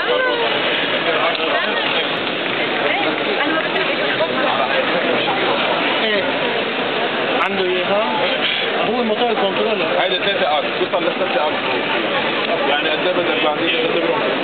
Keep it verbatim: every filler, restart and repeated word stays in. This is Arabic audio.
ايه عنده ايه ها؟ هو الموتور الكنترولر هيدا ثلاثة ار، توصل لستة ار، يعني قد ايه بدك بعدين تقدرهم